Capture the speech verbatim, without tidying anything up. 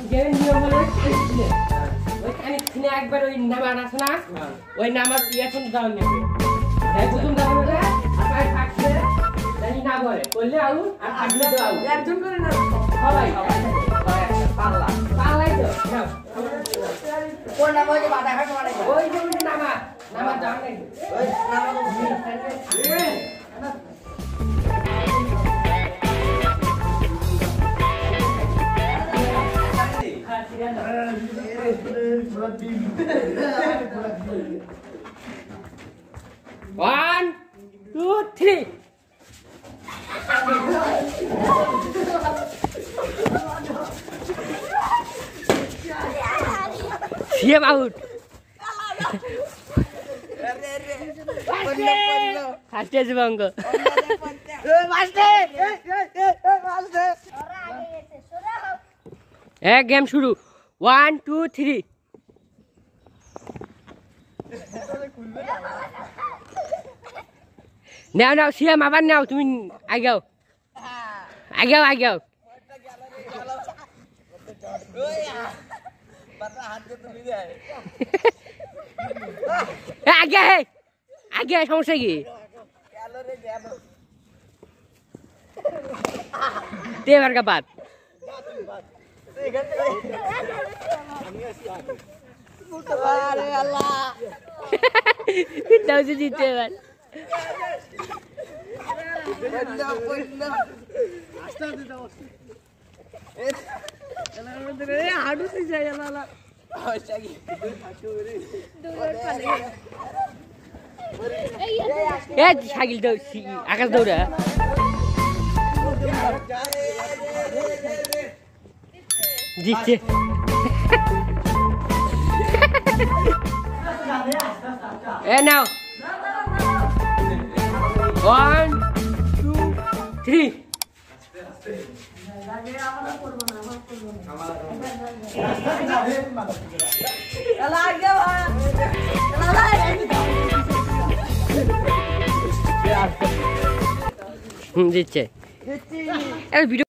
গেমের নিয়ম হলো ওইখানে কিনে একবার ওই নামাজ আছে না ওই নামাজ ইয়ারফোন দাও নেবে এই প্রথম দাও নেবে আর থাকছে জানি না বলে বললে আউট আর থাকলে তো আউট একজন করে না সবাই পাল্লা পাল্লাই তো নাও কোন নামাজ বাধা ঘাট মানে ওই যে নামাজ নামাজ দাও নাই ওই নামাজ One, two, three. Siap out. Haste sebangga. Haste. Eh game shuru. One, two, three. Now, now, siap maban now. Tumin agak, agak, agak. Agak, hey, agak, সমস্যা কি? Tebar kapat. Aduh Allah. Tahu sih tebar. Benar benar. Asta dita asta. Eh. Kalau benar ya harus sih saya lala. Oh sagi. Dua kali. Ya sagil daw si akas daw dah. Dice. Eh now. One, two, three. Hmm, dice. Eh video